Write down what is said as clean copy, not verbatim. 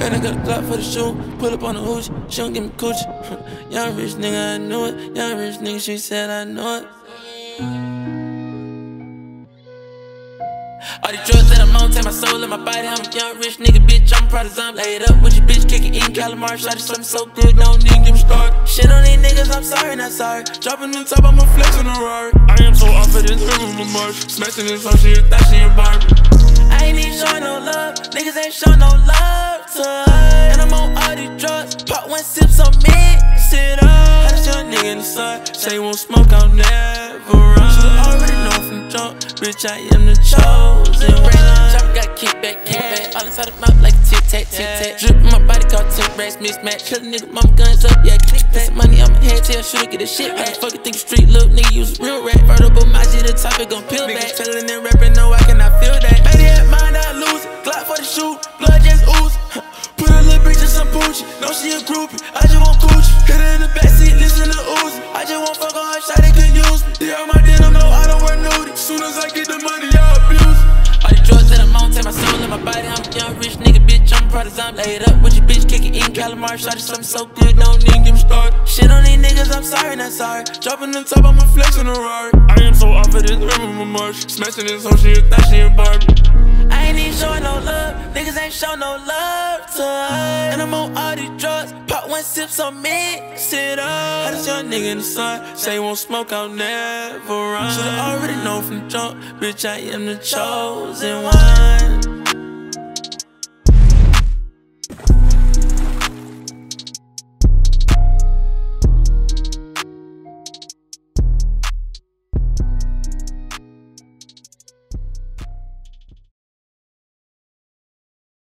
Man, I got a Glock for the shoe. Pull up on the hooch, she don't give me coochie. Young rich nigga, I knew it. Young rich nigga, she said I know it. All these drugs that I'm on, take my soul and my body. I'm a young rich nigga, bitch. I'm proud as I'm laid up with your bitch, kicking, eating calamari. Shot something so good, don't need get me started. Shit on these niggas, I'm sorry, not sorry. Dropping on top, I'm a flex on a Rari. I am so off of this room, I'm a march. Smashing this whole shit, that shit in Barbie. I ain't even showing no love, niggas ain't showing no love to us. And I'm on all these drugs, pop one sip, so mix it up. Had this young nigga in the sun, say you won't smoke, I'll never run. Should've already known from the jump, bitch, I am the chosen one. Chopper got kickback, all inside the mouth like a tic-tac, tic-tac. Drip in my body called T-Rex, mismatch. Kill a nigga, mama guns up, yeah, click that. Some money on my head, tell shooter, get a shit back. Fuck you think you street, little nigga, use a real rat. Vertible, my shit, the topic gon' peel back. Niggas telling and rapping, no, I cannot feel that. Made it mind, I lose it. Glock for the shoot, blood just ooze. Put a little bitch in some Poochie, no she a groupie, I just want Coochie. Hit her in the backseat, listen to Uzi. I just want fuck on her shot, they could use me. Yeah, my denim, no, I don't wear nudie. Soon as I get the money, I abuse it. All these drugs that I'm on, take my soul and my body. I'm a young rich nigga, bitch, I'm proud as I'm laid up with your bitch, kicking, eating calamari. Shot something so good, don't need get me started. Shit on these niggas, I'm sorry, not sorry. Dropping on top, I'm a flex on a Rari. I am so off of this room, I'm a march. Smashing this whole shit, that shit in Barbie. I ain't even showing no love, niggas ain't show no love to us. And I'm on all these drugs, pop one sip, so mix it up. Had this young nigga in the sun, say you won't smoke, I'll never run. Should've already known from the jump, bitch, I am the chosen one.